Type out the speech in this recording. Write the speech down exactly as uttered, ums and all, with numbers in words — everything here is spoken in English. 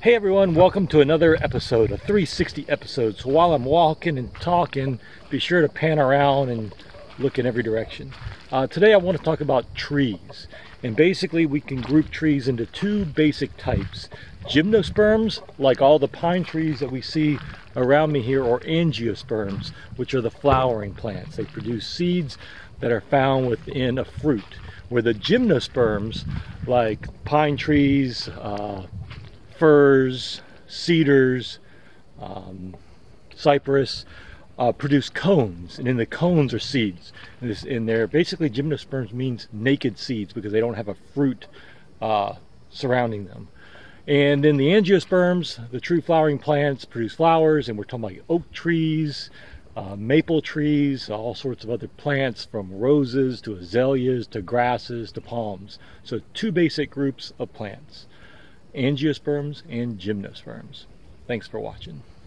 Hey everyone, welcome to another episode, a three sixty episode. So while I'm walking and talking, be sure to pan around and look in every direction. Uh, today I want to talk about trees. And basically we can group trees into two basic types. Gymnosperms, like all the pine trees that we see around me here, or angiosperms, which are the flowering plants. They produce seeds that are found within a fruit. Where the gymnosperms, like pine trees, uh, firs, cedars, um, cypress, uh, produce cones, and in the cones are seeds. And, this, and they're basically, gymnosperms means naked seeds because they don't have a fruit uh, surrounding them. And then the angiosperms, the true flowering plants, produce flowers, and we're talking about oak trees, uh, maple trees, all sorts of other plants, from roses to azaleas to grasses to palms. So two basic groups of plants: angiosperms and gymnosperms. Thanks for watching.